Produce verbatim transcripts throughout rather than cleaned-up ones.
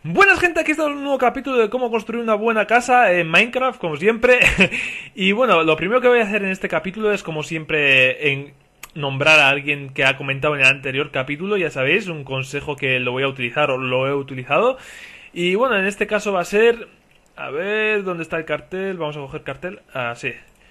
Buenas gente, aquí está un nuevo capítulo de cómo construir una buena casa en Minecraft, como siempre. Y bueno, lo primero que voy a hacer en este capítulo es, como siempre, en nombrar a alguien que ha comentado en el anterior capítulo. Ya sabéis, un consejo que lo voy a utilizar o lo he utilizado. Y bueno, en este caso va a ser... A ver, ¿dónde está el cartel? Vamos a coger cartel. Ah, sí.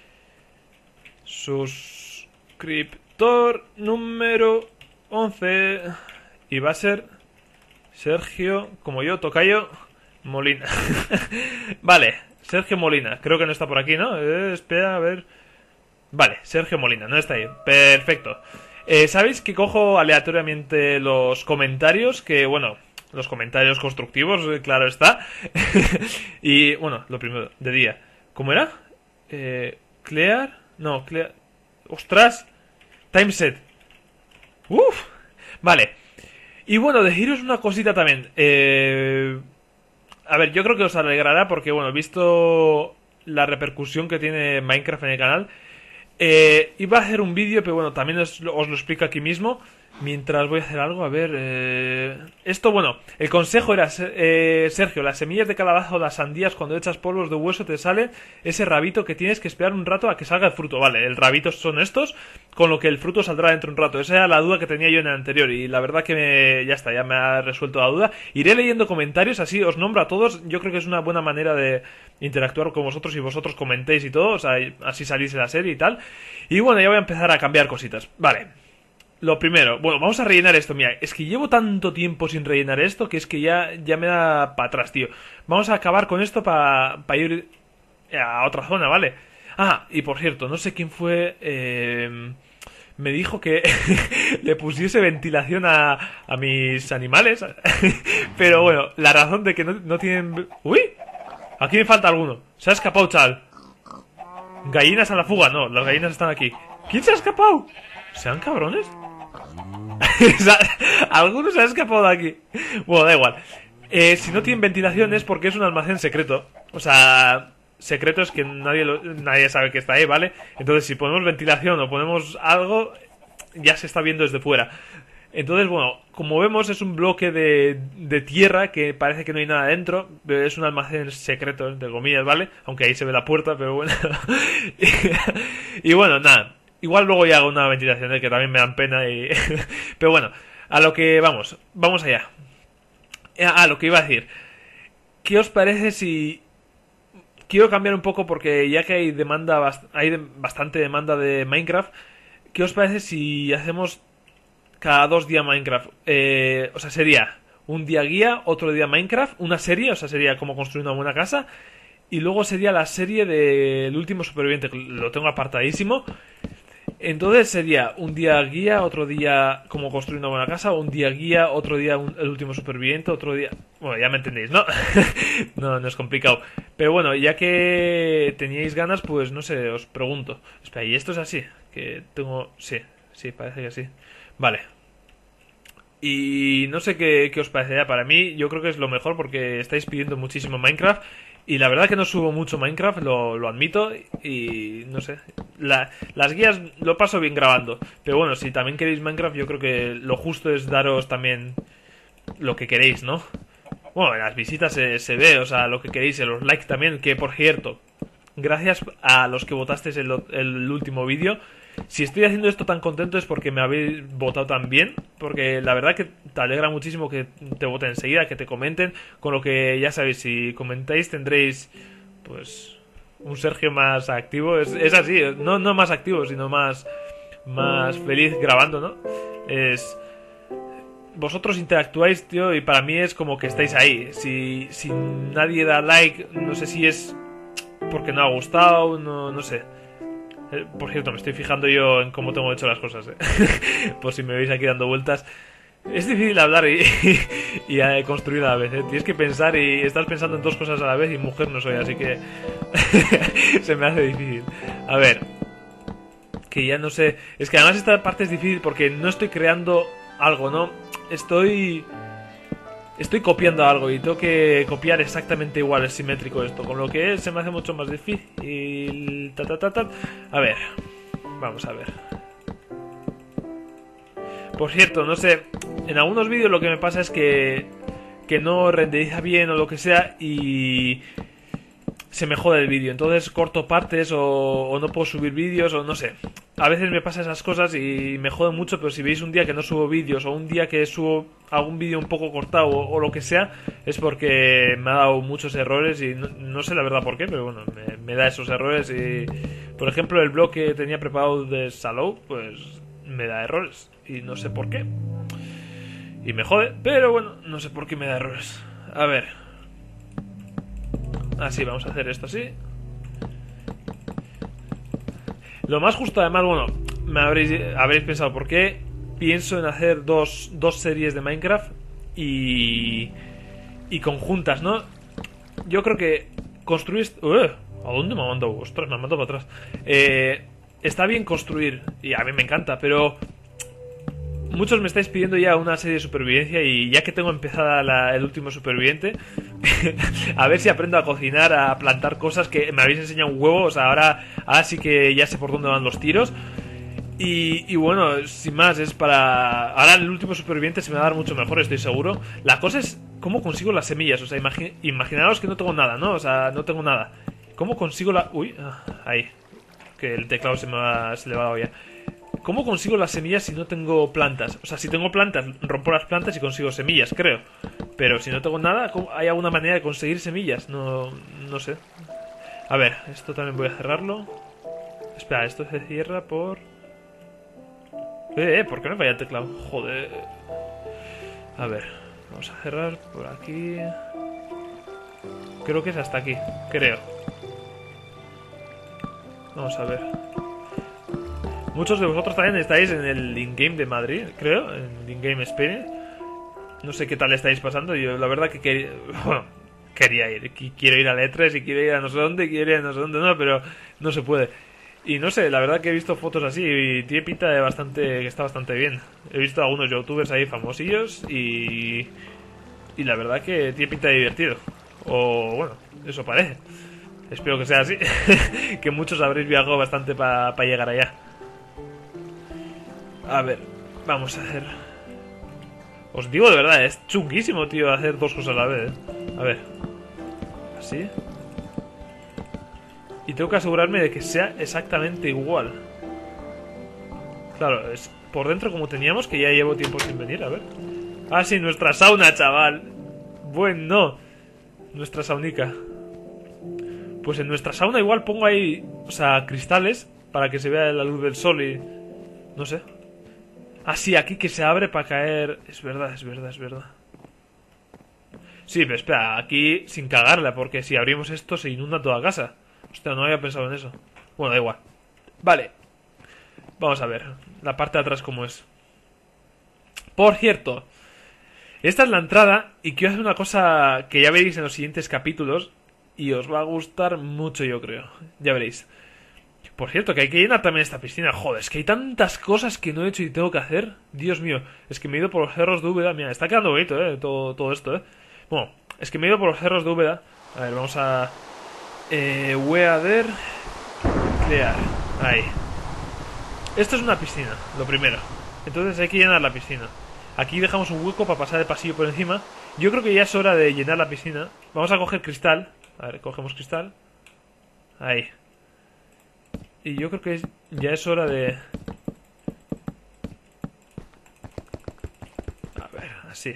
Suscriptor número once. Y va a ser... Sergio, como yo, tocayo Molina. Vale, Sergio Molina. Creo que no está por aquí, ¿no? Eh, espera, a ver. Vale, Sergio Molina, no está ahí. Perfecto. Eh, ¿Sabéis que cojo aleatoriamente los comentarios? Que, bueno, los comentarios constructivos, eh, claro está. Y, bueno, lo primero, de día. ¿Cómo era? Eh, Clear. No, Clear. ¡Ostras! Timeset. Uf. Vale. Y bueno, deciros una cosita también. Eh, a ver, yo creo que os alegrará porque, bueno, he visto la repercusión que tiene Minecraft en el canal. Eh, iba a hacer un vídeo, pero bueno, también os, os lo explico aquí mismo. Mientras voy a hacer algo, a ver... Eh... Esto, bueno, el consejo era, eh, Sergio, las semillas de calabaza o las sandías, cuando echas polvos de hueso te sale ese rabito que tienes que esperar un rato a que salga el fruto. Vale, el rabito son estos, con lo que el fruto saldrá dentro de un rato. Esa era la duda que tenía yo en el anterior y la verdad que me... ya está, ya me ha resuelto la duda. Iré leyendo comentarios, así os nombro a todos. Yo creo que es una buena manera de interactuar con vosotros y vosotros comentéis y todo, o sea, así salís de la serie y tal. Y bueno, ya voy a empezar a cambiar cositas. Vale. Lo primero, bueno, vamos a rellenar esto, mira, es que llevo tanto tiempo sin rellenar esto que es que ya, ya me da para atrás, tío. Vamos a acabar con esto para pa ir a otra zona, ¿vale? Ah, y por cierto, no sé quién fue... Eh, me dijo que le pusiese ventilación a, a mis animales. Pero bueno, la razón de que no, no tienen... ¡Uy! Aquí me falta alguno. Se ha escapado, chaval. Gallinas a la fuga, no, las gallinas están aquí. ¿Quién se ha escapado? ¿Sean cabrones? Algunos se han escapado de aquí. Bueno, da igual. Eh, si no tienen ventilación es porque es un almacén secreto. O sea, secreto es que nadie lo, nadie sabe que está ahí, ¿vale? Entonces si ponemos ventilación o ponemos algo, ya se está viendo desde fuera. Entonces, bueno, como vemos es un bloque de, de tierra que parece que no hay nada dentro. Es un almacén secreto, entre comillas, ¿vale? Aunque ahí se ve la puerta, pero bueno. y, y bueno, nada. Igual luego ya hago una ventilación, ¿eh? Que también me dan pena y... Pero bueno, a lo que vamos, vamos allá. A lo que iba a decir. ¿Qué os parece si... Quiero cambiar un poco porque ya que hay demanda, hay bastante demanda de Minecraft. ¿Qué os parece si hacemos cada dos días Minecraft? Eh, o sea, sería un día guía, otro día Minecraft, una serie, o sea, sería como construir una buena casa. Y luego sería la serie del último superviviente, que lo tengo apartadísimo. Entonces sería un día guía, otro día como construir una buena casa, un día guía, otro día un, el último superviviente, otro día... Bueno, ya me entendéis, ¿no? no, no es complicado. Pero bueno, ya que teníais ganas, pues no sé, os pregunto. Espera, ¿y esto es así? Que tengo... Sí, sí, parece que sí. Vale. Y no sé qué, qué os parecería. Para mí, yo creo que es lo mejor porque estáis pidiendo muchísimo Minecraft. Y la verdad que no subo mucho Minecraft, lo, lo admito. Y no sé. La, las guías lo paso bien grabando. Pero bueno, si también queréis Minecraft, yo creo que lo justo es daros también lo que queréis, ¿no? Bueno, en las visitas se, se ve, o sea, lo que queréis, en los likes también. Que por cierto, gracias a los que votasteis el, el último vídeo. Si estoy haciendo esto tan contento es porque me habéis votado tan bien. Porque la verdad que te alegra muchísimo que te voten enseguida, que te comenten. Con lo que ya sabéis, si comentáis tendréis pues un Sergio más activo. Es, es así, no, no más activo, sino más, más feliz grabando, ¿no? Es... Vosotros interactuáis, tío, y para mí es como que estáis ahí. Si, si nadie da like, no sé si es porque no ha gustado, no, no sé. Por cierto, me estoy fijando yo en cómo tengo hecho las cosas, ¿eh? Por si me veis aquí dando vueltas. Es difícil hablar y, y, y construir a la vez, ¿eh? Tienes que pensar y estás pensando en dos cosas a la vez y mujer no soy, así que se me hace difícil. A ver, que ya no sé... Es que además esta parte es difícil porque no estoy creando algo, ¿no? Estoy... Estoy copiando algo y tengo que copiar exactamente igual, es simétrico esto, con lo que se me hace mucho más difícil. Ta, ta, ta, ta. A ver, vamos a ver. Por cierto, no sé, en algunos vídeos lo que me pasa es que que no renderiza bien o lo que sea y se me jode el vídeo. Entonces corto partes o, o no puedo subir vídeos o no sé. A veces me pasa esas cosas y me jode mucho, pero si veis un día que no subo vídeos o un día que subo algún vídeo un poco cortado o, o lo que sea, es porque me ha dado muchos errores y no, no sé la verdad por qué, pero bueno, me, me da esos errores y, por ejemplo, el blog que tenía preparado de Salou, pues me da errores y no sé por qué. Y me jode, pero bueno, no sé por qué me da errores. A ver. Así, vamos a hacer esto así. Lo más justo, además, bueno, me habréis, habréis pensado por qué pienso en hacer dos, dos series de Minecraft y, y conjuntas, ¿no? Yo creo que construir... Uh, ¿A dónde me ha mandado? Ostras, me ha mandado para atrás. Eh, está bien construir, y a mí me encanta, pero muchos me estáis pidiendo ya una serie de supervivencia y ya que tengo empezada la, el último superviviente, a ver si aprendo a cocinar, a plantar cosas que me habéis enseñado un huevo. O sea, ahora, ahora sí que ya sé por dónde van los tiros. Y, y bueno, sin más, es para... Ahora el último superviviente se me va a dar mucho mejor, estoy seguro. La cosa es cómo consigo las semillas. O sea, imagi imaginaos que no tengo nada, ¿no? O sea, no tengo nada. ¿Cómo consigo la...? Uy, ah, ahí. Que el teclado se me va, se le va la olla. ¿Cómo consigo las semillas si no tengo plantas? O sea, si tengo plantas, rompo las plantas y consigo semillas, creo. Pero si no tengo nada, ¿hay alguna manera de conseguir semillas? No, no sé. A ver, esto también voy a cerrarlo. Espera, esto se cierra por... Eh, eh, ¿por qué me falla el teclado? Joder. A ver, vamos a cerrar por aquí. Creo que es hasta aquí, creo. Vamos a ver. Muchos de vosotros también estáis en el in-game de Madrid, creo, en el in-game Spain. No sé qué tal estáis pasando. Yo la verdad que quería, bueno, quería ir. Quiero ir a E tres y quiero ir a no sé dónde, quiero ir a no sé dónde, no, pero no se puede. Y no sé, la verdad que he visto fotos así y tiene pinta de bastante, que está bastante bien. He visto a algunos youtubers ahí famosillos y... Y la verdad que tiene pinta de divertido. O bueno, eso parece. Espero que sea así. Que muchos habréis viajado bastante para pa llegar allá. A ver, vamos a hacer... Os digo de verdad, es chunguísimo, tío, hacer dos cosas a la vez, ¿eh? A ver. Así. Y tengo que asegurarme de que sea exactamente igual. Claro, es por dentro como teníamos, que ya llevo tiempo sin venir, a ver. Ah, sí, nuestra sauna, chaval. Bueno, nuestra saunica. Pues en nuestra sauna igual pongo ahí, o sea, cristales para que se vea la luz del sol y... No sé. Ah, sí, aquí que se abre para caer... Es verdad, es verdad, es verdad. Sí, pero espera, aquí sin cagarla, porque si abrimos esto se inunda toda casa. Hostia, no había pensado en eso. Bueno, da igual. Vale. Vamos a ver la parte de atrás cómo es. Por cierto, esta es la entrada y quiero hacer una cosa que ya veréis en los siguientes capítulos y os va a gustar mucho, yo creo. Ya veréis. Por cierto, que hay que llenar también esta piscina. Joder, es que hay tantas cosas que no he hecho y tengo que hacer. Dios mío, es que me he ido por los cerros de Úbeda. Mira, está quedando bonito, eh, todo, todo esto, eh. Bueno, es que me he ido por los cerros de Úbeda. A ver, vamos a... Eh, weather... Clear. Ahí. Esto es una piscina, lo primero. Entonces hay que llenar la piscina. Aquí dejamos un hueco para pasar el pasillo por encima. Yo creo que ya es hora de llenar la piscina. Vamos a coger cristal. A ver, cogemos cristal. Ahí. Y yo creo que es, ya es hora de... A ver, así.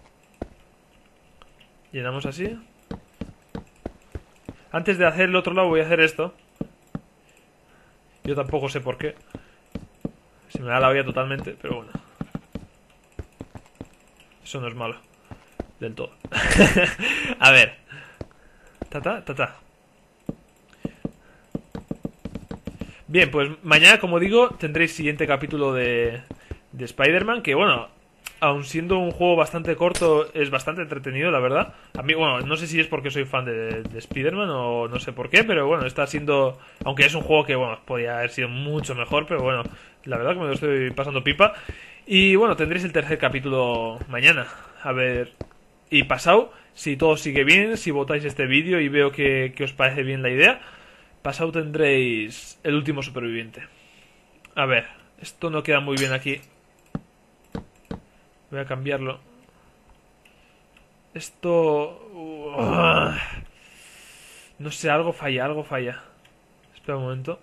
Llenamos así. Antes de hacer el otro lado voy a hacer esto. Yo tampoco sé por qué. Se me da la olla totalmente, pero bueno. Eso no es malo. Del todo. A ver. Tata, tata. Bien, pues mañana, como digo, tendréis siguiente capítulo de, de Spider-Man, que bueno, aun siendo un juego bastante corto, es bastante entretenido, la verdad. A mí, bueno, no sé si es porque soy fan de, de Spider-Man o no sé por qué, pero bueno, está siendo... Aunque es un juego que, bueno, podría haber sido mucho mejor, pero bueno, la verdad que me lo estoy pasando pipa. Y bueno, tendréis el tercer capítulo mañana. A ver... Y pasado, si todo sigue bien, si votáis este vídeo y veo que, que os parece bien la idea... Pasado tendréis el último superviviente. A ver, esto no queda muy bien aquí. Voy a cambiarlo. Esto... Uh, no sé, algo falla, algo falla. Espera un momento.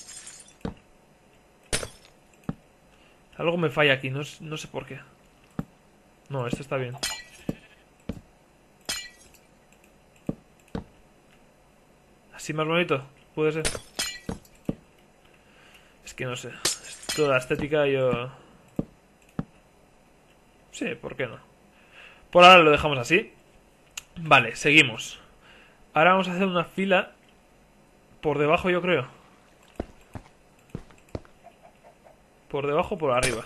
Algo me falla aquí, no, no sé por qué. No, esto está bien. Así más bonito, puede ser. Es que no sé. Toda la estética yo... Sí, ¿por qué no? Por ahora lo dejamos así. Vale, seguimos. Ahora vamos a hacer una fila por debajo, yo creo. Por debajo o por arriba.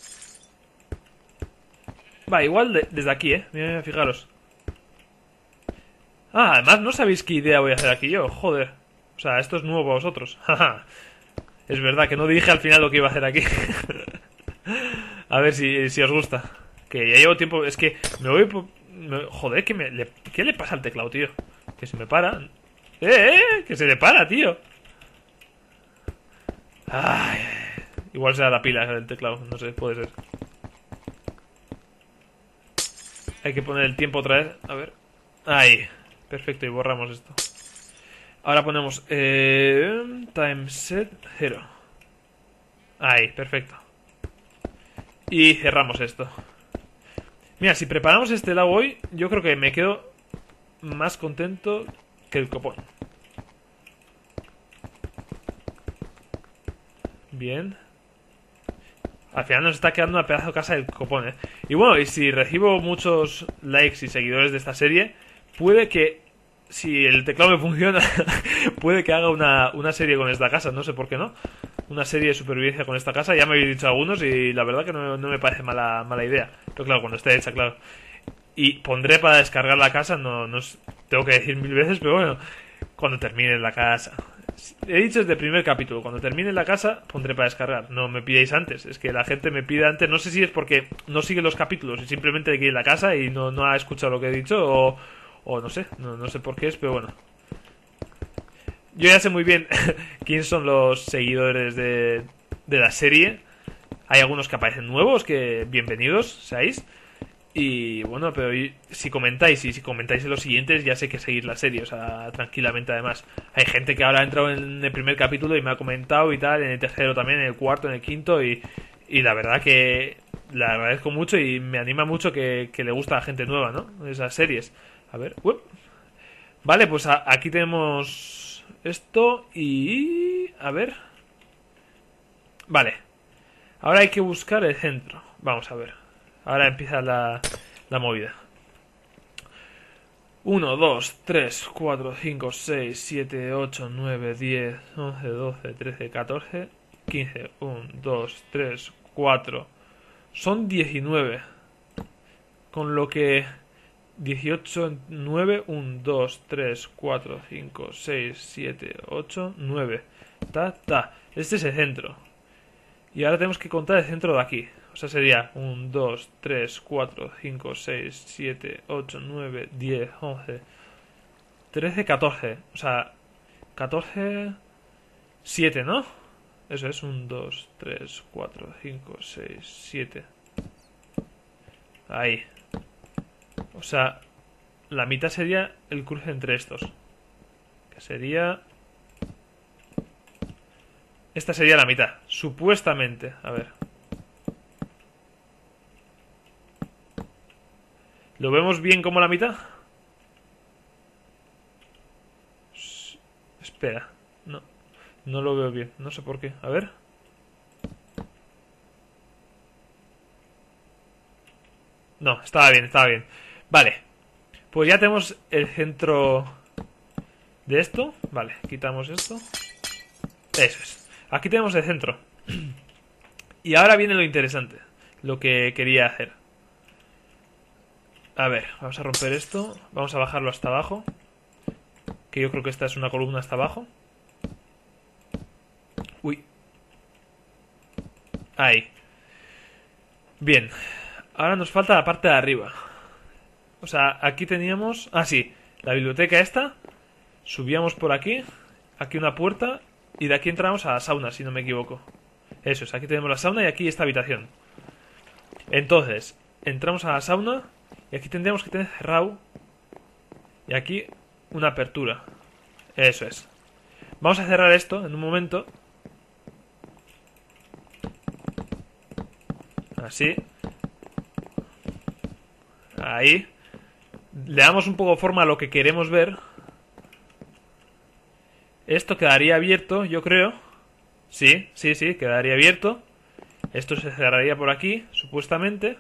Va, igual de, desde aquí, eh. Mira, mira, fijaros. Ah, además no sabéis qué idea voy a hacer aquí yo. Joder. O sea, esto es nuevo para vosotros. Es verdad que no dije al final lo que iba a hacer aquí. A ver si, si os gusta. Que ya llevo tiempo. Es que me voy por... me, joder, que me, le, ¿qué le pasa al teclado, tío? Que se me para. ¡Eh, eh! Que se le para, tío. Ay, igual será la pila del teclado. No sé, puede ser. Hay que poner el tiempo otra vez. A ver. Ahí. Perfecto, y borramos esto. Ahora ponemos eh, time set cero. Ahí, perfecto. Y cerramos esto. Mira, si preparamos este lado hoy, yo creo que me quedo más contento que el copón. Bien. Al final nos está quedando una pedazo de casa del copón, ¿eh? Y bueno, y si recibo muchos likes y seguidores de esta serie, puede que, si el teclado me funciona, puede que haga una, una serie con esta casa, no sé por qué no. Una serie de supervivencia con esta casa, ya me habéis dicho algunos y la verdad que no, no me parece mala, mala idea. Pero claro, cuando esté hecha, claro. Y pondré para descargar la casa, no, no tengo que decir mil veces, pero bueno, cuando termine la casa. He dicho desde el primer capítulo, cuando termine la casa pondré para descargar. No me pidáis antes, es que la gente me pide antes, no sé si es porque no sigue los capítulos y simplemente quiere la casa y no, no ha escuchado lo que he dicho o, o no sé, no, no sé por qué es, pero bueno. Yo ya sé muy bien quién son los seguidores de, de la serie. Hay algunos que aparecen nuevos, que bienvenidos seáis. Y bueno, pero si comentáis y si comentáis en los siguientes, ya sé que seguir la serie, o sea, tranquilamente además. Hay gente que ahora ha entrado en el primer capítulo y me ha comentado y tal, en el tercero también, en el cuarto, en el quinto, y, y la verdad que le agradezco mucho y me anima mucho que, que le gusta a la gente nueva, ¿no? Esas series. A ver, uep. Vale, pues a, aquí tenemos esto y... a ver. Vale. Ahora hay que buscar el centro. Vamos a ver. Ahora empieza la, la movida. uno, dos, tres, cuatro, cinco, seis, siete, ocho, nueve, diez, once, doce, trece, catorce, quince. uno, dos, tres, cuatro. Son diecinueve. Con lo que... dieciocho, nueve, uno, dos, tres, cuatro, cinco, seis, siete, ocho, nueve. Ta, ta. Este es el centro. Y ahora tenemos que contar el centro de aquí. O sea, sería uno, dos, tres, cuatro, cinco, seis, siete, ocho, nueve, diez, once, trece, catorce. O sea, catorce, siete, ¿no? Eso es uno, dos, tres, cuatro, cinco, seis, siete. Ahí. O sea, la mitad sería el cruce entre estos. Que sería... esta sería la mitad, supuestamente. A ver. ¿Lo vemos bien como la mitad? S- Espera. No. No lo veo bien. No sé por qué. A ver. No, estaba bien, estaba bien. Vale. Pues ya tenemos el centro de esto. Vale, quitamos esto. Eso es. Aquí tenemos el centro. Y ahora viene lo interesante. Lo que quería hacer. A ver, vamos a romper esto. Vamos a bajarlo hasta abajo. Que yo creo que esta es una columna hasta abajo. Uy. Ahí. Bien. Ahora nos falta la parte de arriba. O sea, aquí teníamos... ah, sí. La biblioteca esta. Subíamos por aquí. Aquí una puerta. Y de aquí entramos a la sauna, si no me equivoco. Eso es, aquí tenemos la sauna y aquí esta habitación. Entonces, entramos a la sauna. Y aquí tendríamos que tener cerrado. Y aquí una apertura. Eso es. Vamos a cerrar esto en un momento. Así. Ahí. Le damos un poco forma a lo que queremos ver. Esto quedaría abierto, yo creo. Sí, sí, sí, quedaría abierto. Esto se cerraría por aquí, supuestamente.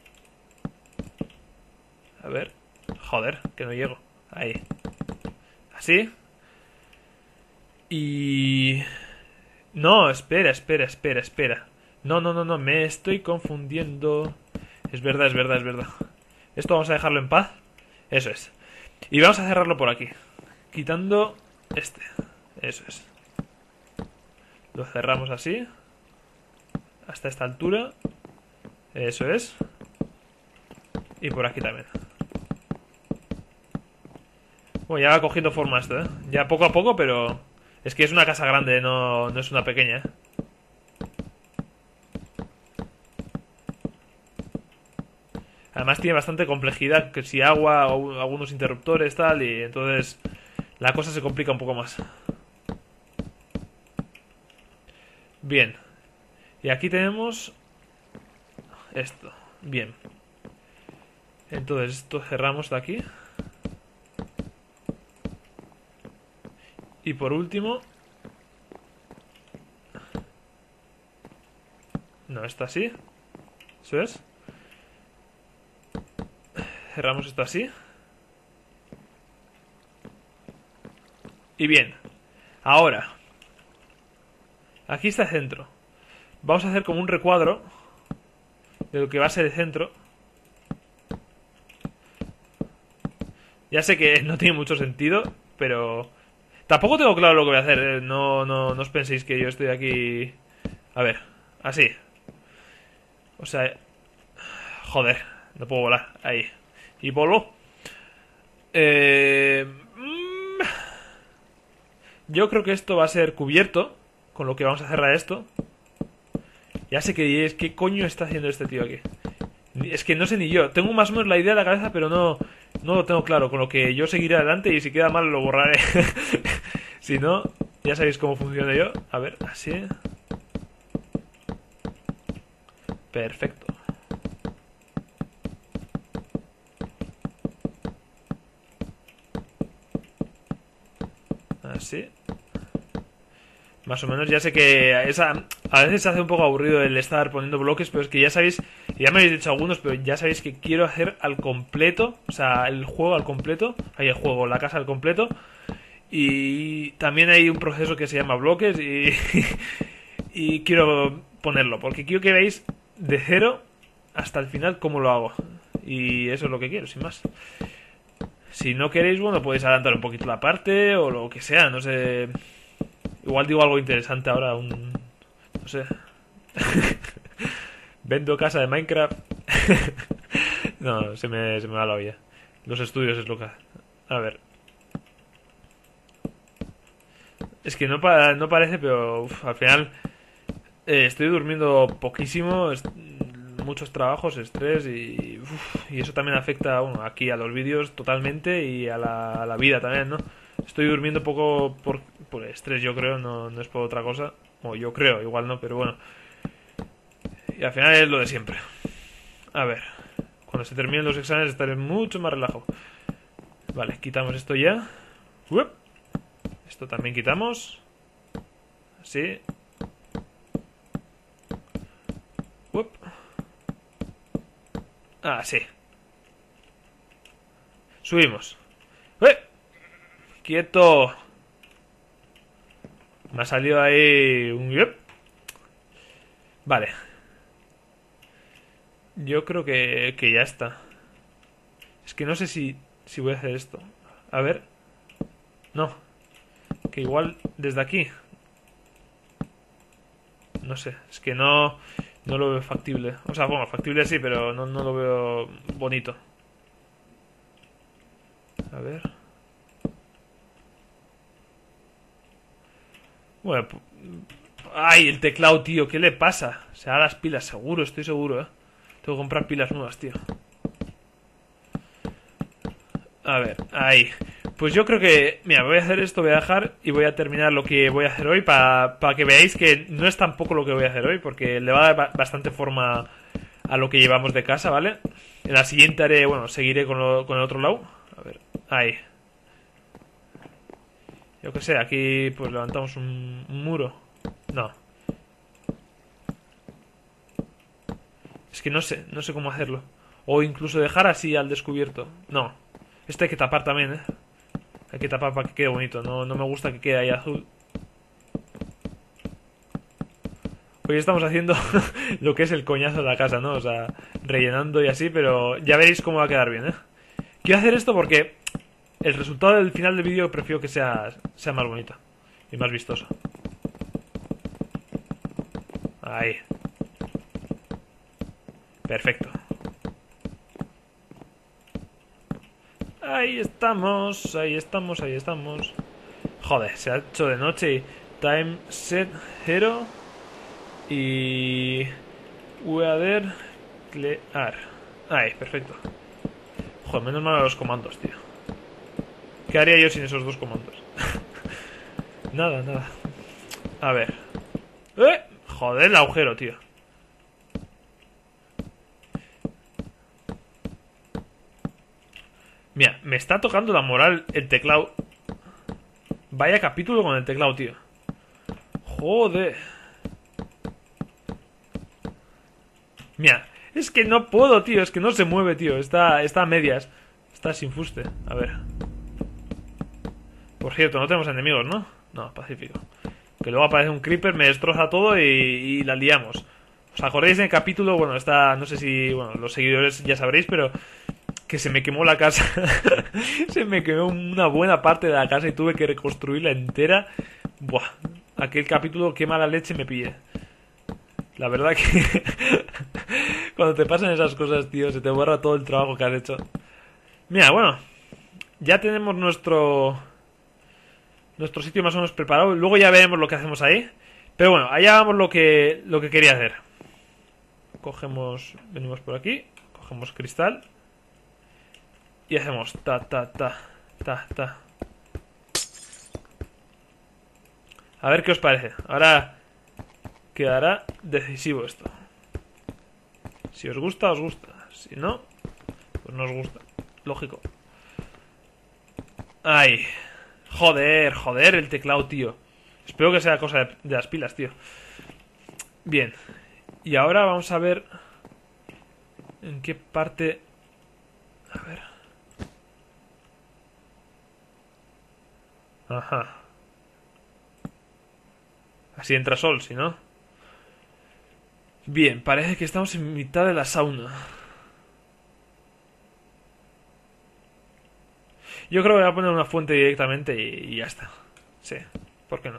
A ver. Joder, que no llego. Ahí. Así. Y... No, espera, espera, espera, espera. No, no, no, no, me estoy confundiendo. Es verdad, es verdad, es verdad. Esto vamos a dejarlo en paz. Eso es. Y vamos a cerrarlo por aquí. Quitando este. Eso es. Lo cerramos así. Hasta esta altura. Eso es. Y por aquí también. Bueno, ya va cogiendo forma esto, ¿eh? Ya poco a poco, pero... Es que es una casa grande, no, no es una pequeña, ¿eh? Además tiene bastante complejidad, que si agua o algunos interruptores, tal, y entonces la cosa se complica un poco más. Bien. Y aquí tenemos esto. Bien. Entonces esto cerramos de aquí. Y por último... No, esto así. Eso es. Cerramos esto así. Y bien. Ahora. Aquí está el centro. Vamos a hacer como un recuadro de lo que va a ser el centro. Ya sé que no tiene mucho sentido, pero... Tampoco tengo claro lo que voy a hacer, ¿eh? No, no, no os penséis que yo estoy aquí... A ver, así. O sea... Joder, no puedo volar. Ahí. Y vuelvo. Eh... Yo creo que esto va a ser cubierto. Con lo que vamos a cerrar esto. Ya sé que diréis, ¿qué coño está haciendo este tío aquí? Es que no sé ni yo. Tengo más o menos la idea en la cabeza, pero no, no lo tengo claro. Con lo que yo seguiré adelante y si queda mal lo borraré. Si no, ya sabéis cómo funciona yo. A ver, así. Perfecto. Así. Más o menos, ya sé que esa, a veces se hace un poco aburrido el estar poniendo bloques, pero es que ya sabéis, ya me habéis dicho algunos, pero ya sabéis que quiero hacer al completo, o sea, el juego al completo, ahí el juego, la casa al completo, y también hay un proceso que se llama bloques y, y quiero ponerlo, porque quiero que veáis de cero hasta el final cómo lo hago, y eso es lo que quiero, sin más. Si no queréis, bueno, podéis adelantar un poquito la parte o lo que sea, no sé... Igual digo algo interesante ahora, un... No sé. Vendo casa de Minecraft. No, se me, se me va la olla. Los estudios es lo que... A ver. Es que no, pa no parece, pero uf, al final eh, estoy durmiendo poquísimo, muchos trabajos, estrés y, uf, y eso también afecta, bueno, aquí a los vídeos totalmente y a la, a la vida también, ¿no? Estoy durmiendo poco por, por estrés, yo creo, no, no es por otra cosa. O yo creo, igual no, pero bueno. Y al final es lo de siempre. A ver, cuando se terminen los exámenes estaré mucho más relajado. Vale, quitamos esto ya. Uep. Esto también quitamos. Así. Uep. Ah, sí. Subimos. ¡Eh! ¡Quieto! Me ha salido ahí un... Yep. Vale. Yo creo que, que ya está. Es que no sé si, si voy a hacer esto. A ver. No. Que igual desde aquí. No sé. Es que no, no lo veo factible. O sea, bueno, factible sí, pero no, no lo veo bonito. A ver. Bueno, ay, el teclado, tío, ¿qué le pasa? Se da las pilas, seguro, estoy seguro, eh. Tengo que comprar pilas nuevas, tío. A ver, ahí. Pues yo creo que... Mira, voy a hacer esto, voy a dejar y voy a terminar lo que voy a hacer hoy para pa que veáis que no es tampoco lo que voy a hacer hoy, porque le va a dar bastante forma a lo que llevamos de casa, ¿vale? En la siguiente haré... Bueno, seguiré con, lo, con el otro lado. A ver, ahí. Yo que sé, aquí pues levantamos un, un muro. No. Es que no sé, no sé cómo hacerlo. O incluso dejar así al descubierto. No. Este hay que tapar también, ¿eh? Hay que tapar para que quede bonito. No, no me gusta que quede ahí azul. Hoy estamos haciendo lo que es el coñazo de la casa, ¿no? O sea, rellenando y así, pero ya veréis cómo va a quedar bien, ¿eh? Quiero hacer esto porque el resultado del final del vídeo prefiero que sea, sea más bonito y más vistoso. Ahí. Perfecto. Ahí estamos, ahí estamos, ahí estamos. Joder, se ha hecho de noche y time set zero y weather clear. Ahí, perfecto. Joder, menos mal a los comandos, tío. ¿Qué haría yo sin esos dos comandos? Nada, nada. A ver. ¡Eh! Joder, el agujero, tío. Mira, me está tocando la moral el teclado. Vaya capítulo con el teclado, tío. Joder. Mira, es que no puedo, tío. Es que no se mueve, tío. Está, está a medias. Está sin fuste. A ver. Por cierto, no tenemos enemigos, ¿no? No, pacífico. Que luego aparece un creeper, me destroza todo y, y la liamos. ¿Os acordáis del capítulo? Bueno, está... No sé si... Bueno, los seguidores ya sabréis, pero... Que se me quemó la casa. Se me quemó una buena parte de la casa y tuve que reconstruirla entera. Buah, aquel capítulo, qué mala leche me pillé. La verdad que cuando te pasan esas cosas, tío, se te borra todo el trabajo que has hecho. Mira, bueno, ya tenemos nuestro nuestro sitio más o menos preparado. Luego ya veremos lo que hacemos ahí. Pero bueno, allá vamos lo que lo que quería hacer. Cogemos, venimos por aquí, cogemos cristal. Y hacemos ta, ta, ta, ta, ta. A ver qué os parece. Ahora quedará decisivo esto. Si os gusta, os gusta. Si no, pues no os gusta. Lógico. Ay. Joder, joder el teclado, tío. Espero que sea cosa de, de las pilas, tío. Bien. Y ahora vamos a ver en qué parte... A ver... Ajá. Así entra sol, si no. Bien, parece que estamos en mitad de la sauna. Yo creo que voy a poner una fuente directamente y, y ya está. Sí, ¿por qué no?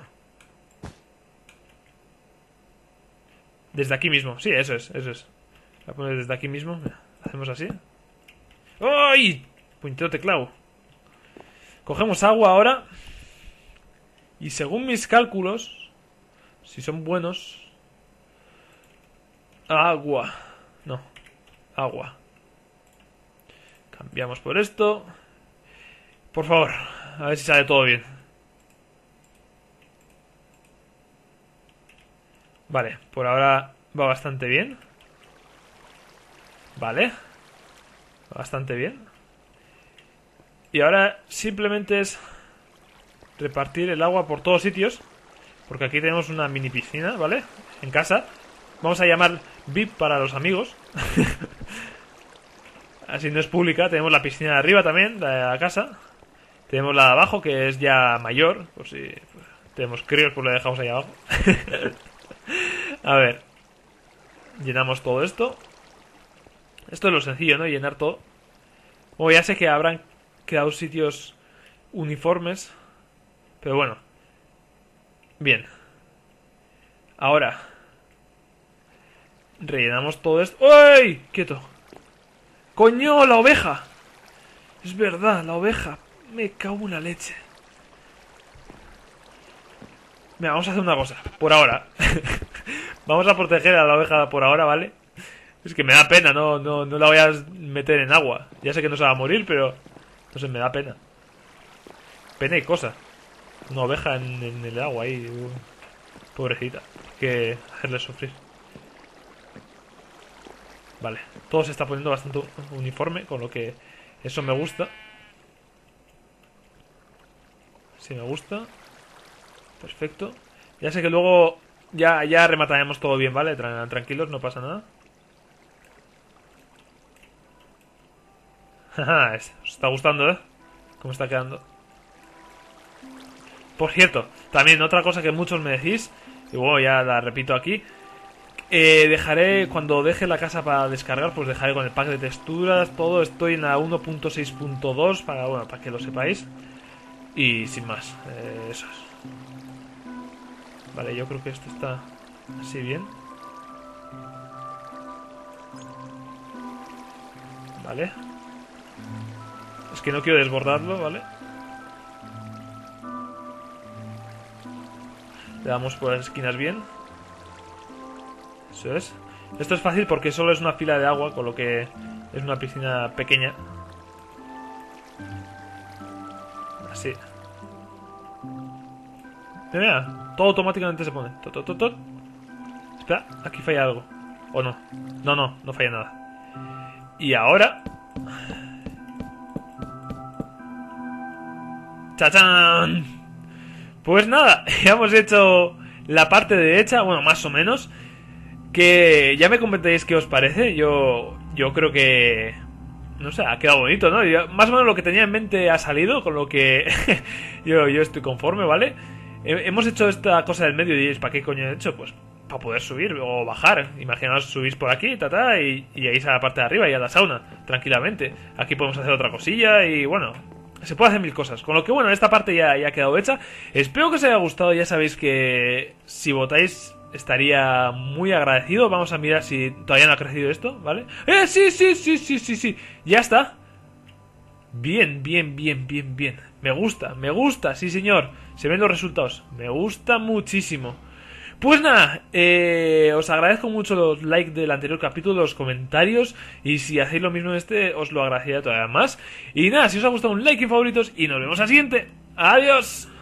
Desde aquí mismo, sí, eso es, eso es. Voy a poner desde aquí mismo. Mira, hacemos así. ¡Ay! Puntero teclado. Cogemos agua ahora. Y según mis cálculos, si son buenos... Agua. No. Agua. Cambiamos por esto. Por favor, a ver si sale todo bien. Vale, por ahora va bastante bien. Vale. Va bastante bien. Y ahora simplemente es... repartir el agua por todos sitios. Porque aquí tenemos una mini piscina, ¿vale? En casa. Vamos a llamar V I P para los amigos. Así no es pública. Tenemos la piscina de arriba también, de la casa. Tenemos la de abajo, que es ya mayor. Por si pues, tenemos críos, pues la dejamos ahí abajo. A ver. Llenamos todo esto. Esto es lo sencillo, ¿no? Llenar todo. O ya sé que habrán quedado sitios uniformes. Pero bueno. Bien. Ahora. Rellenamos todo esto. ¡Uy! Quieto. ¡Coño! ¡La oveja! Es verdad, la oveja. Me cago en la leche. Mira, vamos a hacer una cosa. Por ahora. Vamos a proteger a la oveja por ahora, ¿vale? Es que me da pena, no, no, no la voy a meter en agua. Ya sé que no se va a morir, pero... No sé, me da pena. Pena y cosa. Una oveja en, en el agua ahí. uh, Pobrecita. Hay que hacerle sufrir. Vale. Todo se está poniendo bastante uniforme, con lo que eso me gusta. Sí, me gusta. Perfecto. Ya sé que luego ya, ya remataremos todo bien, ¿vale? Tran- tranquilos, no pasa nada. Jaja, es- os está gustando, ¿eh? Cómo está quedando. Por cierto, también otra cosa que muchos me decís, y bueno, ya la repito aquí. Eh, dejaré, cuando deje la casa para descargar, pues dejaré con el pack de texturas, todo. Estoy en la uno punto seis punto dos para, bueno, para que lo sepáis. Y sin más, eh, eso es. Vale, yo creo que esto está así bien. Vale. Es que no quiero desbordarlo, ¿vale? Le damos por las esquinas bien. Eso es. Esto es fácil porque solo es una fila de agua, con lo que es una piscina pequeña. Así. Mira, todo automáticamente se pone. Tot, tot, tot, tot. Espera, aquí falla algo. ¿O no? No, no, no falla nada. Y ahora... ¡Chachán! Pues nada, ya hemos hecho la parte derecha, bueno, más o menos. Que ya me comentáis qué os parece. Yo yo creo que... No sé, ha quedado bonito, ¿no? Yo, más o menos lo que tenía en mente ha salido, con lo que yo, yo estoy conforme, ¿vale? He- hemos hecho esta cosa del medio y diréis, ¿para qué coño he hecho? Pues para poder subir o bajar. Imaginaos, subís por aquí, ta, ta, y, y ahí a la parte de arriba y a la sauna, tranquilamente. Aquí podemos hacer otra cosilla y bueno... Se puede hacer mil cosas. Con lo que bueno, esta parte ya, ya ha quedado hecha. Espero que os haya gustado. Ya sabéis que si votáis estaría muy agradecido. Vamos a mirar si todavía no ha crecido esto, ¿vale? ¡Eh, sí, sí, sí, sí, sí, sí! Ya está. Bien, bien, bien, bien, bien. Me gusta, me gusta, sí señor. Se ven los resultados. Me gusta muchísimo. Pues nada, eh, os agradezco mucho los likes del anterior capítulo, los comentarios, y si hacéis lo mismo en este, os lo agradecería todavía más. Y nada, si os ha gustado, un like y favoritos, y nos vemos al siguiente. ¡Adiós!